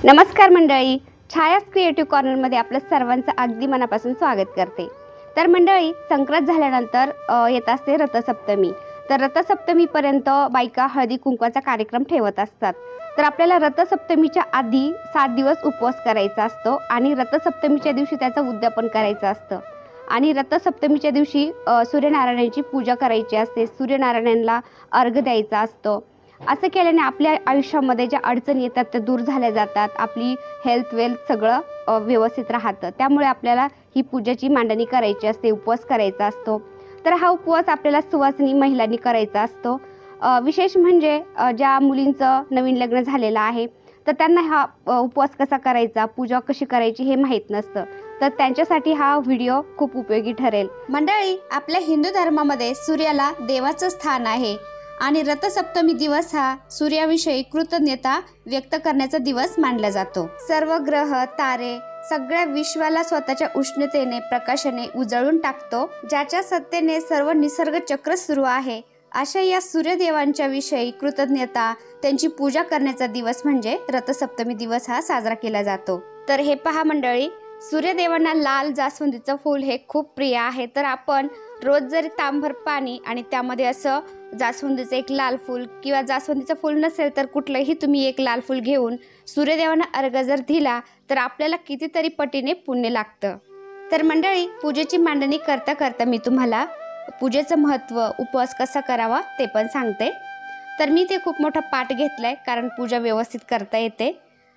नमस्कार मंडळी, छायास क्रिएटिव्ह कॉर्नरमध्ये आपलं सर्वांचं अगदी मनापासून स्वागत करते। तर मंडळी, संक्रांत झाल्यानंतर येत असते रथसप्तमी। तर रथसप्तमीपर्यंत बायका हळदी कुंकवाचा कार्यक्रम ठेवत असतात। तर आपल्याला रथसप्तमीच्या आधी 7 दिवस उपवास करायचा असतो आणि रथसप्तमीच्या दिवशी त्याचं उद्यापन करायचं असतं। आणि रथसप्तमीच्या दिवशी सूर्यनारायणाची पूजा करायची असते, सूर्यनारायणाला अर्घ्य द्यायचा असतो। असं केल्याने आपल्या आयुष्यामध्ये ज्या अडचणी येतात त्या दूर झाल्या जातात, आपली हेल्थ वेल्थ सगळं व्यवस्थित राहतं। त्यामुळे आपल्याला ही पूजेची मांडणी करायची असते, उपवास करायचा असतो। तर हा उपवास आपल्याला सुवासिनी महिलांनी करायचा असतो। विशेष म्हणजे ज्या मुलींचं नवीन लग्न झालेलं आहे तर त्यांना हा उपवास कसा करायचा, पूजा कशी करायची हे माहीत नसतं, तर त्यांच्यासाठी हा व्हिडिओ खूप उपयोगी ठरेल। मंडळी, आपल्या हिंदू धर्मामध्ये सूर्याला देवाचं स्थान आहे आणि रथसप्तमी दिवस हा सूर्याविषयी कृतज्ञता व्यक्त करण्याचा दिवस मानला जातो। सर्व ग्रह तारे सगळ्या विश्वाला स्वतःच्या उष्णतेने प्रकाशाने उजळून टाकतो, ज्याच्या सत्तेने सर्व निसर्ग चक्र सुरू आहे। अशा या सूर्यदेवांच्या विषयी कृतज्ञता त्यांची पूजा करण्याचा दिवस म्हणजे रथसप्तमी दिवस हा साजरा केला जातो। तर हे पहा मंडळी, सूर्यदेवांना लाल जास्वंदीचं फूल हे खूप प्रिय आहे। तर आपण रोज जरी तांभर पाणी आणि त्यामध्ये असं जास्वंदीचं एक लाल फूल किंवा जास्वंदीचं फूल नसेल तर कुठलंही तुम्ही एक लाल फूल घेऊन सूर्यदेवांना अर्घ्य जर दिला तर आपल्याला कितीतरी पटीने पुण्य लागतं। तर मंडळी, पूजेची मांडणी करता करता मी तुम्हाला पूजेचं महत्त्व, उपवास कसा करावा ते पण सांगते। तर मी ते खूप मोठा पाट घेतलाय कारण पूजा व्यवस्थित करता येते।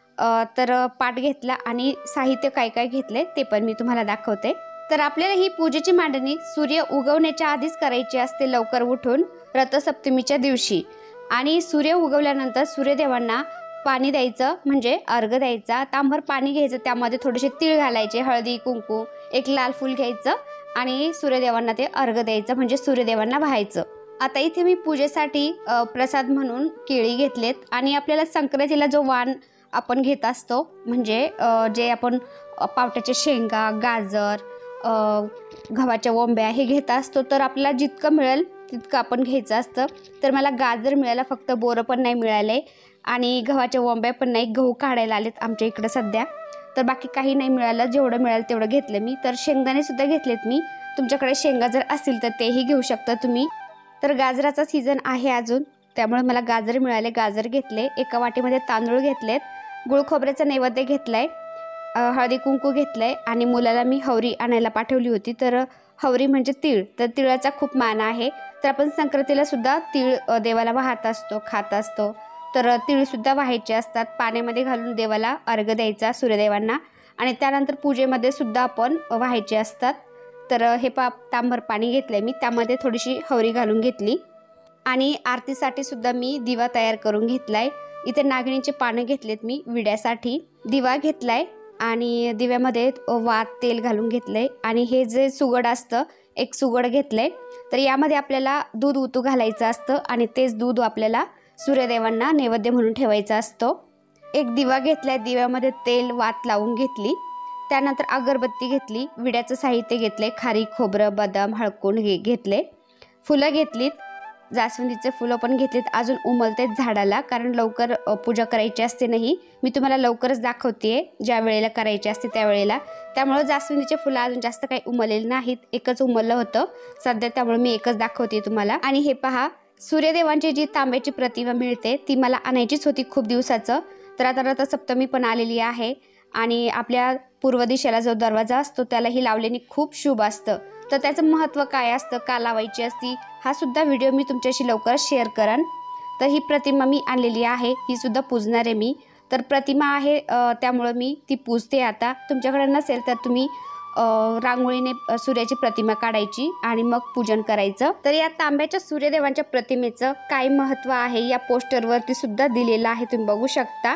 तर पाट घेतला आणि साहित्य काय काय घेतले ते पण मी तुम्हाला दाखवते। तर आपल्याला ही पूजेची मांडणी सूर्य उगवण्याच्या आधीच करायची असते, लवकर उठून रथसप्तमीच्या दिवशी। आणि सूर्य उगवल्यानंतर सूर्यदेवांना पाणी द्यायचं म्हणजे अर्घ्य द्यायचा। तांभर पाणी घ्यायचं, त्यामध्ये थोडेसे तीळ घालायचे, हळदी कुंकू, एक लाल फूल घ्यायचं आणि सूर्यदेवांना ते अर्घ्य द्यायचं म्हणजे सूर्यदेवांना वाहायचं। आता इथे मी पूजेसाठी प्रसाद म्हणून केळी घेतलेत आणि आपल्याला संक्रांतीला जो वाण आपण घेत असतो म्हणजे जे आपण पावट्याच्या शेंगा, गाजर, गव्हाच्या वंब्या हे घेत असतो, तर आपल्याला जितकं मिळेल तितकं आपण घ्यायचं असतं। तर मला गाजर मिळाला, फक्त बोरं पण नाही मिळाले आणि गव्हाच्या वंब्या पण नाही, गहू काढायला आलेत आमच्या इकडं सध्या। तर बाकी काही नाही मिळालं, जेवढं मिळालं तेवढं घेतलं मी। तर शेंगदाणे सुद्धा घेतलेत मी, तुमच्याकडे शेंगा जर असतील तर तेही घेऊ शकता तुम्ही। तर गाजराचा सीझन आहे अजून, त्यामुळे मला गाजर मिळाले, गाजर घेतले। एका वाटीमध्ये तांदूळ घेतलेत, गुळ खोबऱ्याचा नैवेद्य घेतलाय, हळदी कुंकू घेतलंय आणि मुलाला मी हवरी आणायला पाठवली होती। तर हवरी म्हणजे तीळ, तर तिळाचा खूप मान आहे। तर आपण संक्रांतीला सुद्धा तीळ देवाला वाहत असतो, खात असतो। तर तीळ सुद्धा वाहायचे असतात, पाण्यामध्ये घालून देवाला अर्घ्य द्यायचा सूर्यदेवांना आणि त्यानंतर पूजेमध्ये सुद्धा आपण वाहायचे असतात। तर हे तांभर पाणी घेतलंय मी, त्यामध्ये थोडीशी हवरी घालून घेतली आणि आरतीसाठी सुद्धा मी दिवा तयार करून घेतलाय। इथे नागिणीचे पानं घेतलेत मी विड्यासाठी, दिवा घेतलाय आणि दिव्यामध्ये वात तेल घालून घेतलंय आणि हे जे सुगड असतं एक सुगड घेतलंय। तर यामध्ये आपल्याला दूध उतू घालायचं असतं आणि तेच दूध आपल्याला सूर्यदेवांना नैवेद्य म्हणून ठेवायचा असतो। एक दिवा घेतलाय, दिव्यामध्ये तेल वात लावून घेतली, त्यानंतर अगरबत्ती घेतली, विड्याचं साहित्य घेतले, खारीक, खोबरं, बदाम, हळकुंड हे घेतले, फुलं घेतलीत, जास्वंदीचे फुलं पण घेतलीत, अजून उमलतेत झाडाला कारण लवकर पूजा करायची असते। नाही, मी तुम्हाला लवकरच दाखवते ज्या वेळेला करायची असते त्यावेळेला, त्यामुळे जास्वंदीचे फुलं अजून जास्त काही उमललेले नाहीत, एकच उमललं होतं सध्या, त्यामुळे मी एकच दाखवते तुम्हाला। आणि हे पहा, सूर्यदेवांची जी तांब्याची प्रतिमा मिळते ती मला आणायचीच होती खूप दिवसाचं। तर आता रथसप्तमी पण आलेली आहे आणि आपल्या पूर्व दिशेला जो दरवाजा असतो त्यालाही लावल्याने खूप शुभ असतं। तर त्याचं महत्त्व काय असतं, का लावायची असती, हा सुद्धा व्हिडिओ मी तुमच्याशी लवकरच शेअर करेन। तर ही प्रतिमा मी आणलेली आहे, ही सुद्धा पूजणार आहे मी। तर प्रतिमा आहे त्यामुळे मी ती पूजते। आता तुमच्याकडे नसेल तर तुम्ही रांगोळीने सूर्याची प्रतिमा काढायची आणि मग पूजन करायचं। तर या तांब्याच्या सूर्यदेवांच्या प्रतिमेचं काय महत्त्व आहे या पोस्टरवरती सुद्धा दिलेलं आहे, तुम्ही बघू शकता।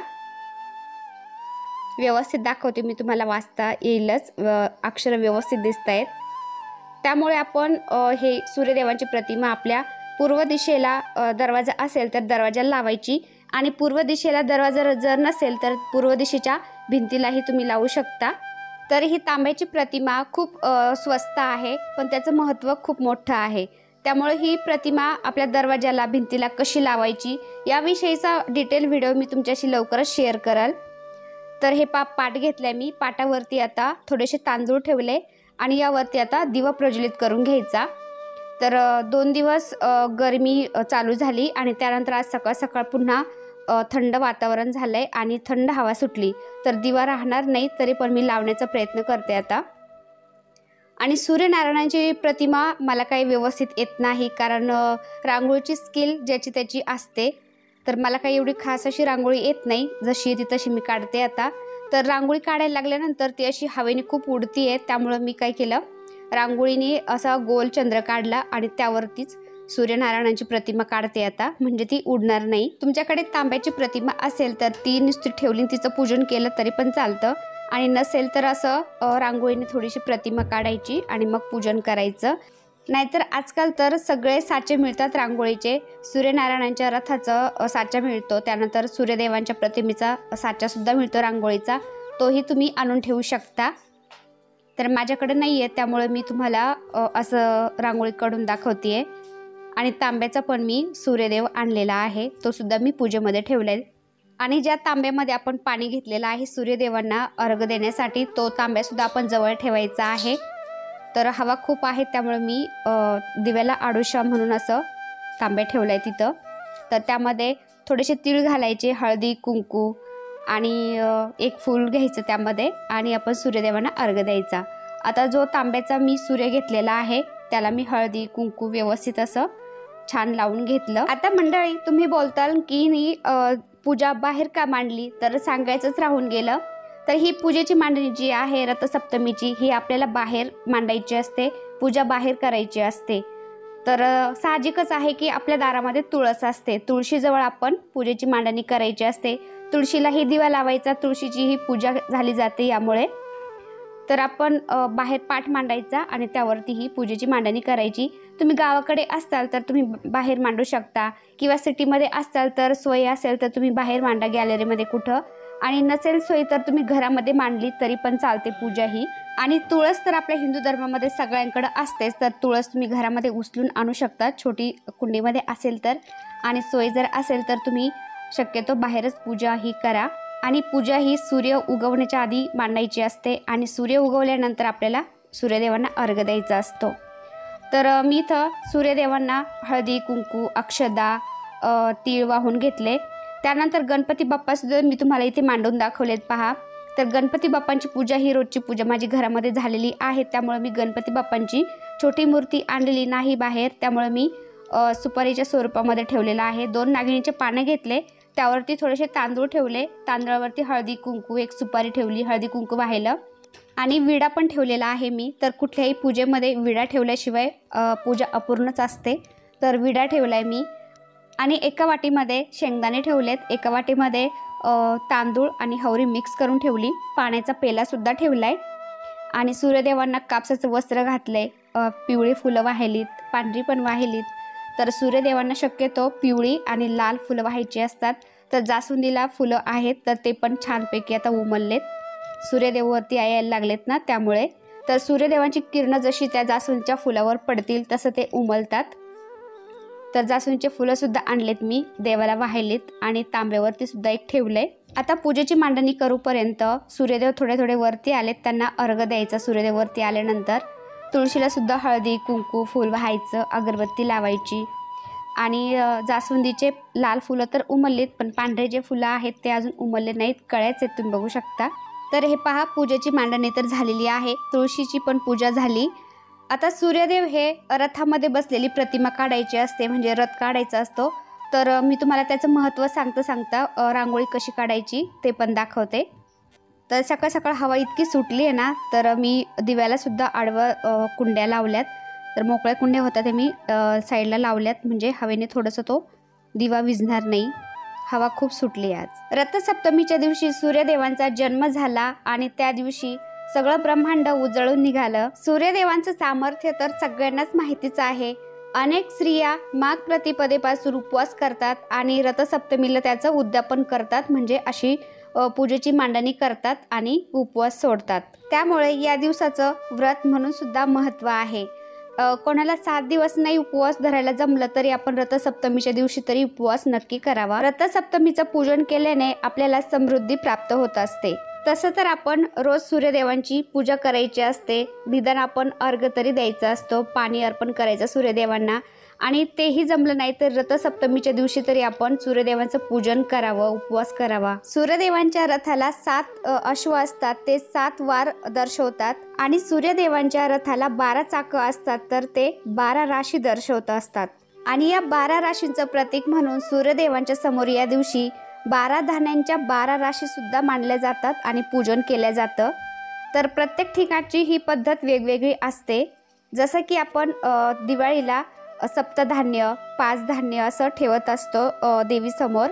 व्यवस्थित दाखवते मी तुम्हाला, वाचता येईलच, अक्षर व्यवस्थित दिसत आहेत। त्यामुळे आपण हे सूर्यदेवांची प्रतिमा आपल्या पूर्व दिशेला दरवाजा असेल तर दरवाजाला लावायची आणि पूर्व दिशेला दरवाजा जर नसेल तर पूर्व दिशेच्या भिंतीलाही तुम्ही लावू शकता। तर ही तांब्याची प्रतिमा खूप स्वस्त आहे पण त्याचं महत्त्व खूप मोठं आहे। त्यामुळे ही प्रतिमा आपल्या दरवाजाला, भिंतीला कशी लावायची याविषयीचा डिटेल व्हिडिओ मी तुमच्याशी लवकरच शेअर करेल। तर हे पाट घेतलाय मी, पाटावरती आता थोडेसे तांदूळ ठेवले आणि यावरती आता दिवा प्रज्वलित करून घ्यायचा। तर 2 दिवस गरमी चालू झाली आणि त्यानंतर आज सकाळ सकाळ पुन्हा थंड वातावरण झालंय आणि थंड हवा सुटली, तर दिवा राहणार नाही तरी पण मी लावण्याचा प्रयत्न करते आता। आणि सूर्यनारायणाची प्रतिमा मला काही व्यवस्थित येत नाही, कारण रांगोळीची स्किल ज्याची त्याची असते। तर मला काही एवढी खास अशी रांगोळी येत नाही, जशी ती तशी मी काढते आता। तर रांगोळी काढायला लागल्यानंतर ती अशी हवेने खूप उडती आहे, त्यामुळे मी काय केलं, रांगोळीने असा गोल चंद्र काढला आणि त्यावरतीच सूर्यनारायणाची प्रतिमा काढते आता, म्हणजे ती उडणार नाही। तुमच्याकडे तांब्याची प्रतिमा असेल तर ती नुसती ठेवली तिचं पूजन केलं तरी पण चालतं, आणि नसेल तर असं रांगोळीने थोडीशी प्रतिमा काढायची आणि मग पूजन करायचं। नाहीतर आजकाल तर सगळे साचे मिळतात रांगोळीचे, सूर्यनारायणाच्या रथाचा साचा मिळतो, त्यानंतर सूर्यदेवांच्या प्रतिमेचा साचासुद्धा मिळतो रांगोळीचा, तोही तुम्ही आणून ठेवू शकता। तर माझ्याकडे नाही आहे, त्यामुळे मी तुम्हाला असं रांगोळी काढून दाखवते आहे। आणि तांब्याचा पण मी सूर्यदेव आणलेला आहे, तो सुद्धा मी पूजेमध्ये ठेवला आहे। आणि ज्या तांब्यामध्ये आपण पाणी घेतलेलं आहे सूर्यदेवांना अर्घ देण्यासाठी, तो तांब्यासुद्धा आपण जवळ ठेवायचा आहे। तर हवा खूप आहे त्यामुळे मी दिव्याला आडोशा म्हणून असं तांब्या ठेवला आहे तिथं। तर त्यामध्ये थोडेसे तीळ घालायचे, हळदी कुंकू आणि एक फूल घ्यायचं त्यामध्ये, आणि आपण सूर्यदेवांना अर्घ द्यायचा। आता जो तांब्याचा मी सूर्य घेतलेला आहे त्याला मी हळदी कुंकू व्यवस्थित असं छान लावून घेतलं। आता मंडळी, तुम्ही बोलताल की पूजा बाहेर का मांडली, तर सांगायचंच राहून गेलं। तर ही पूजेची मांडणी जी आहे रथसप्तमीची, ही आपल्याला बाहेर मांडायची असते, पूजा बाहेर करायची असते। तर साहजिकच आहे की आपल्या दारामध्ये तुळस असते, तुळशीजवळ आपण पूजेची मांडणी करायची असते, तुळशीलाही दिवा लावायचा, तुळशीची ही पूजा झाली जाते यामुळे। तर आपण बाहेर पाट मांडायचा आणि त्यावरती ही पूजेची मांडणी करायची। तुम्ही गावाकडे असाल तर तुम्ही बाहेर मांडू शकता, किंवा सिटीमध्ये असाल तर सोय असेल तर तुम्ही बाहेर मांडा गॅलरीमध्ये कुठं, आणि नसेल सोय तर तुम्ही घरामध्ये मांडली तरी पण चालते पूजा ही। आणि तुळस तर आपल्या हिंदू धर्मामध्ये सगळ्यांकडे असतेच, तर तुळस तुम्ही घरामध्ये उचलून आणू शकता छोटी कुंडीमध्ये असेल तर, आणि सोय जर असेल तर तुम्ही शक्यतो बाहेरच पूजा ही करा। आणि पूजा ही सूर्य उगवण्याच्या आधी मांडायची असते, आणि सूर्य उगवल्यानंतर आपल्याला सूर्यदेवांना अर्घ द्यायचा असतो। तर मी इथं सूर्यदेवांना हळदी कुंकू अक्षदा तीळ वाहून घेतले। त्यानंतर गणपती बाप्पासुद्धा मी तुम्हाला इथे मांडून दाखवलेत पहा। तर गणपती बाप्पांची पूजा ही रोजची पूजा माझी घरामध्ये झालेली आहे, त्यामुळे मी गणपती बाप्पांची छोटी मूर्ती आणलेली नाही बाहेर, त्यामुळे मी सुपारीच्या स्वरूपामध्ये ठेवलेला आहे। 2 नागिणीचे पानं घेतले, त्यावरती थोडेसे तांदूळ ठेवले, तांदळावरती हळदी कुंकू, एक सुपारी ठेवली, हळदी कुंकू वाहिलं, आणि विडा पण ठेवलेला आहे मी। तर कुठल्याही पूजेमध्ये विडा ठेवल्याशिवाय पूजा अपूर्णच असते, तर विडा ठेवलाय मी। आणि एका वाटीमध्ये शेंगदाणे ठेवलेत, एका वाटीमध्ये तांदूळ आणि हवरी मिक्स करून ठेवली, पाण्याचा पेलासुद्धा ठेवलाय, आणि सूर्यदेवांना कापसाचं वस्त्र घातलंय, पिवळी फुलं वाहिलीत, पांढरी पण वाहिलीत। तर सूर्यदेवांना शक्यतो पिवळी आणि लाल फुलं वाहायची असतात, तर जास्वंदीला फुलं आहेत तर ते पण छानपैकी आता उमललेत, सूर्यदेवावरती यायला लागलेत ना त्यामुळे। तर सूर्यदेवांची किरणं जशी त्या जास्वंदीच्या फुलावर पडतील तसं ते उमलतात। तर जास्वंदीचे फुलंसुद्धा आणलेत मी, देवाला वाहिलीत, आणि तांब्यावरती सुद्धा एक ठेवलंय। आता पूजेची मांडणी करूपर्यंत सूर्यदेव थोडे थोडे वरती आलेत, त्यांना अर्घ द्यायचा। सूर्यदेव वरती आल्यानंतर तुळशीला सुद्धा हळदी कुंकू फूल वाहायचं, अगरबत्ती लावायची, आणि जास्वंदीचे लाल फुलं तर उमललीत, पण पांढरे जे फुलं आहेत ते अजून उमलले नाहीत, कळ्याच आहेत, तुम्ही बघू शकता। तर हे पहा, पूजेची मांडणी तर झालेली आहे, तुळशीची पण पूजा झाली। आता सूर्यदेव हे रथामध्ये बसलेली प्रतिमा काढायची असते, म्हणजे रथ काढायचा असतो। तर मी तुम्हाला त्याचं महत्त्व सांगता रांगोळी कशी काढायची ते पण दाखवते। तर सकाळ सकाळ हवा इतकी सुटली आहे ना, तर मी दिव्याला सुद्धा आडवं कुंड्या लावल्यात, तर मोकळ्या कुंड्या होत्या ते मी साईडला लावल्यात, म्हणजे हवेने थोडंसं तो दिवा विझणार नाही, हवा खूप सुटली आज। रथसप्तमीच्या दिवशी सूर्यदेवांचा जन्म झाला, आणि त्या दिवशी सगळं ब्रह्मांड उजळून निघालं। सूर्यदेवांचं सामर्थ्य तर सगळ्यांनाच माहितीच आहे। अनेक स्त्रिया माघ प्रतिपदेपासून उपवास करतात आणि रथसप्तमीला त्याचं उद्यापन करतात, म्हणजे अशी पूजेची मांडणी करतात आणि उपवास सोडतात। त्यामुळे या दिवसाचं व्रत म्हणून सुद्धा महत्त्व आहे। कोणाला 7 दिवस नाही उपवास धरायला जमलं तरी आपण रथसप्तमीच्या दिवशी तरी उपवास नक्की करावा। रथसप्तमीचं पूजन केल्याने आपल्याला समृद्धी प्राप्त होत असते। तसं तर आपण रोज सूर्यदेवांची पूजा करायची असते, निदान आपण अर्घ्य तरी द्यायचा असतो, पाणी अर्पण करायचं सूर्यदेवांना. आणि तेही जमलं नाही तर रथसप्तमीच्या दिवशी तरी आपण सूर्यदेवांचं पूजन करावं, उपवास करावा. सूर्यदेवांच्या रथाला 7 अश्व असतात, ते 7 वार दर्शवतात. आणि सूर्यदेवांच्या रथाला 12 चाकं असतात, तर ते 12 राशी दर्शवत असतात. आणि या 12 राशींचं प्रतीक म्हणून सूर्यदेवांच्या समोर या दिवशी 12 धान्यांच्या 12 राशी सुद्धा मांडल्या जातात आणि पूजन केलं जातं. तर प्रत्येक ठिकाणची ही पद्धत वेगवेगळी असते. जसं की आपण दिवाळीला सप्तधान्य 5 धान्य असं ठेवत असतो देवीसमोर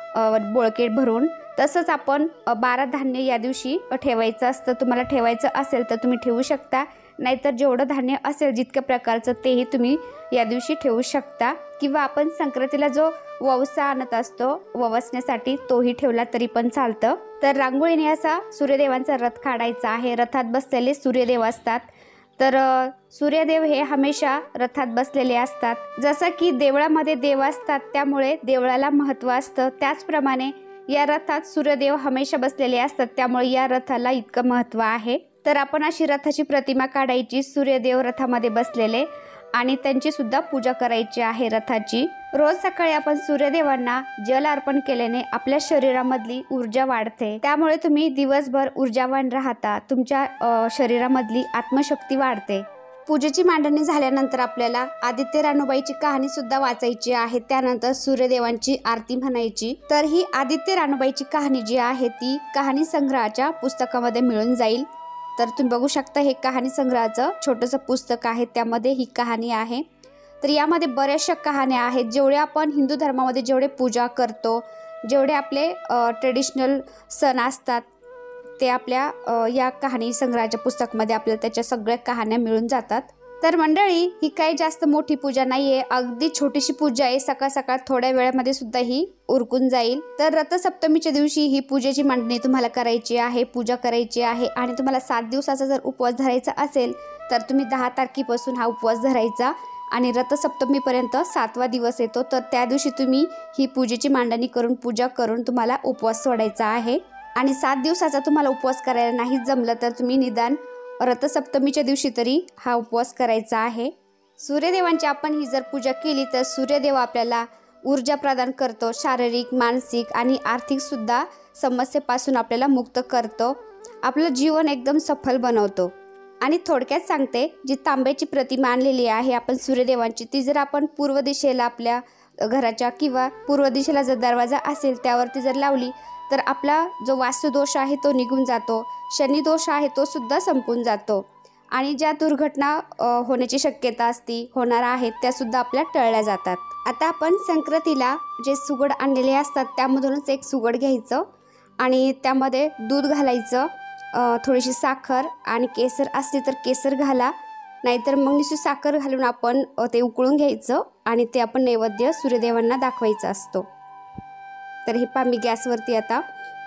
बोळकेट भरून, तसंच आपण 12 धान्य या दिवशी ठेवायचं असतं. तुम्हाला ठेवायचं असेल तर तुम्ही ठेवू शकता, नाहीतर जेवढं धान्य असेल जितक्या प्रकारचं तेही तुम्ही या दिवशी ठेवू शकता. किंवा आपण संक्रांतीला जो ववसा आणत असतो ववसण्यासाठी तोही ठेवला तरी पण चालतं. तर रांगोळीने असा सूर्यदेवांचा रथ काढायचा आहे. रथात बसलेले सूर्यदेव असतात, तर सूर्यदेव हे हमेशा रथात बसलेले असतात. जसं की देवळामध्ये देव असतात त्यामुळे देवळाला महत्त्व असतं, त्याचप्रमाणे या रथात सूर्यदेव हमेशा बसलेले असतात, त्यामुळे या रथाला इतकं महत्त्व आहे. तर आपण अशी रथाची प्रतिमा काढायची, सूर्यदेव रथामध्ये बसलेले, आणि त्यांची सुद्धा पूजा करायची आहे रथाची. रोज सकाळी आपण सूर्यदेवांना जल अर्पण केल्याने आपल्या शरीरामधली ऊर्जा वाढते, त्यामुळे तुम्ही दिवसभर ऊर्जावान राहता, तुमच्या शरीरामधली आत्मशक्ती वाढते. पूजेची मांडणी झाल्यानंतर आपल्याला आदित्य रानूबाईची कहाणी सुद्धा वाचायची आहे, त्यानंतर सूर्यदेवांची आरती म्हणायची. तर ही आदित्य रानूबाईची कहाणी जी आहे ती कहाणी संग्रहाच्या पुस्तकामध्ये मिळून जाईल. तर तुम्ही बघू शकता, हे कहाणी संग्रहाचं छोटंसं पुस्तक आहे, त्यामध्ये ही कहाणी आहे. तर यामध्ये बऱ्याचशा कहाण्या आहेत. जेवढे आपण हिंदू धर्मामध्ये जेवढे पूजा करतो, जेवढे आपले ट्रेडिशनल सण असतात, ते आपल्या या कहाणी संग्रहाच्या पुस्तकामध्ये आपल्याला त्याच्या सगळ्या कहाण्या मिळून जातात. तर मंडळी, ही काही जास्त मोठी पूजा नाही आहे, अगदी छोटीशी पूजा आहे. सकाळ सकाळ थोड्या वेळामध्ये सुद्धा ही उरकून जाईल. तर रथसप्तमीच्या दिवशी ही पूजेची मांडणी तुम्हाला करायची आहे, पूजा करायची आहे. आणि तुम्हाला 7 दिवसाचा जर उपवास धरायचा असेल तर तुम्ही 10 तारखेपासून हा उपवास धरायचा आणि रथसप्तमीपर्यंत 7वा दिवस येतो, तर त्या दिवशी तुम्ही ही पूजेची मांडणी करून पूजा करून तुम्हाला उपवास सोडायचा आहे. आणि 7 दिवसाचा तुम्हाला उपवास करायला नाही जमलं तर तुम्ही निदान रथसप्तमीच्या दिवशी तरी हा उपवास करायचा आहे. सूर्यदेवांची आपण ही जर पूजा केली तर सूर्यदेव आपल्याला ऊर्जा प्रदान करतो, शारीरिक, मानसिक आणि आर्थिक सुद्धा समस्येपासून आपल्याला मुक्त करतो, आपलं जीवन एकदम सफल बनवतो. आणि थोडक्यात सांगते, जी तांब्याची प्रतिमा आणलेली आहे आपण सूर्यदेवांची, ती जर आपण पूर्व दिशेला आपल्या घराच्या किंवा पूर्व दिशेला जर दरवाजा असेल त्यावरती जर लावली तर आपला जो वास्तुदोष आहे तो निघून जातो, शनिदोष आहे तो सुद्धा संपून जातो, आणि ज्या दुर्घटना होण्याची शक्यता असती, होणार आहेत, त्यासुद्धा आपल्या टळल्या जातात. आता आपण संक्रांतीला जे सुगड आणलेले असतात त्यामधूनच एक सुगड घ्यायचं आणि त्यामध्ये दूध घालायचं, थोडीशी साखर आणि केसर असली तर केसर घाला, नाहीतर मग नुसती साखर घालून आपण ते उकळून घ्यायचं आणि ते आपण नैवेद्य सूर्यदेवांना दाखवायचा असतो. तर हे पहा, मी गॅसवरती आता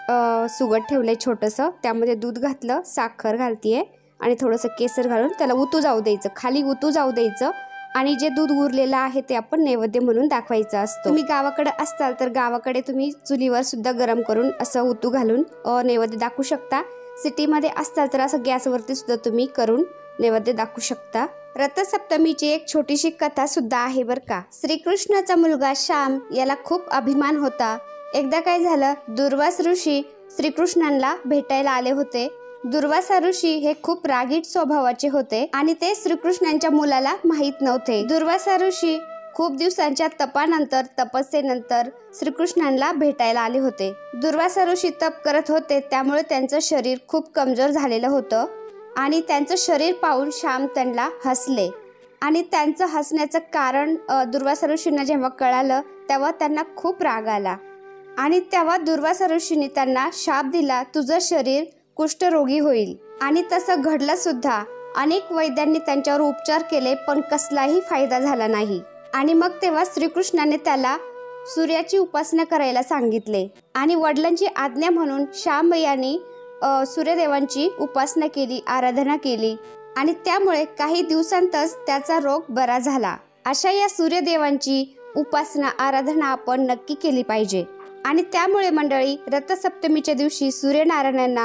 सुगड ठेवलं आहे छोटंसं, त्यामध्ये दूध घातलं, साखर घालतीये आणि थोडंसं केसर घालून त्याला उतू जाऊ द्यायचं, खाली उतू जाऊ द्यायचं, आणि जे दूध उरलेलं आहे ते आपण नैवेद्य म्हणून दाखवायचं असतं. तुम्ही गावाकडे असताल तर गावाकडे तुम्ही चुलीवर सुद्धा गरम करून असं उतू घालून नैवेद्य दाखवू शकता. सिटीमध्ये असताल तर असं गॅसवरती सुद्धा तुम्ही करून नैवेद्य दाखवू शकता. रथसप्तमीची एक छोटीशी कथा सुद्धा आहे बरं का. श्रीकृष्णाचा मुलगा श्याम याला खूप अभिमान होता. एकदा काय झालं, दुर्वास ऋषी श्रीकृष्णांना भेटायला आले होते. दुर्वासा ऋषी हे खूप रागीट स्वभावाचे होते आणि ते श्रीकृष्णांच्या मुलाला माहीत नव्हते. दुर्वासा ऋषी खूप दिवसांच्या तपानंतर, तपस्येनंतर श्रीकृष्णांना भेटायला आले होते. दुर्वासा ऋषी तप करत होते, त्यामुळे त्यांचं शरीर खूप कमजोर झालेलं होतं आणि त्यांचं शरीर पाहून श्याम त्यांना हसले. आणि त्यांचं हसण्याचं कारण दुर्वासा ऋषींना जेव्हा कळालं तेव्हा त्यांना खूप राग आला आणि तेव्हा दुर्वासा ऋषींनी त्यांना शाप दिला, तुझं शरीर कुष्ठरोगी होईल. आणि तसं घडलं सुद्धा. अनेक वैद्यांनी त्यांच्यावर उपचार केले पण कसलाही फायदा झाला नाही. आणि मग तेव्हा श्रीकृष्णाने त्याला सूर्याची उपासना करायला सांगितले आणि वडिलांची आज्ञा म्हणून श्याम यांनी सूर्यदेवांची उपासना केली, आराधना केली आणि त्यामुळे काही दिवसांतच त्याचा रोग बरा झाला. अशा या सूर्यदेवांची उपासना, आराधना आपण नक्की केली पाहिजे. आणि त्यामुळे मंडळी, रथसप्तमीच्या दिवशी सूर्यनारायणांना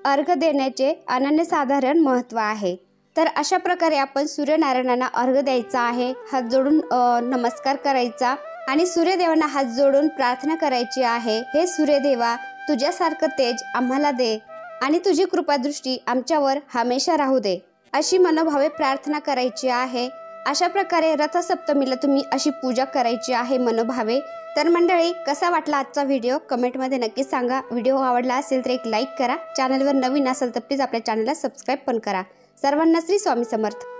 अर्घ देण्याचे अनन्यसाधारण महत्त्व आहे। तर अशा प्रकारे आपण सूर्यनारायणांना अर्घ द्यायचा आहे। हात जोडून नमस्कार करायचा आणि सूर्यदेवांना हात जोडून प्रार्थना करायची आहे। हे सूर्यदेवा, तुझ्यासारखं तेज आम्हाला दे आणि तुझी कृपादृष्टी आमच्यावर हमेशा राहू दे, अशी मनोभावे प्रार्थना करायची आहे। अशा प्रकारे रथसप्तमीला तुम्ही अशी पूजा करायची आहे मनोभावे। तर मंडळी, कसा वाटला आजचा व्हिडिओ कमेंटमध्ये नक्की सांगा। व्हिडिओ आवडला असेल तर एक लाईक करा। चॅनलवर नवीन असाल तर प्लीज आपल्या चॅनलला सबस्क्राईब पण करा। सर्वांना श्री स्वामी समर्थ।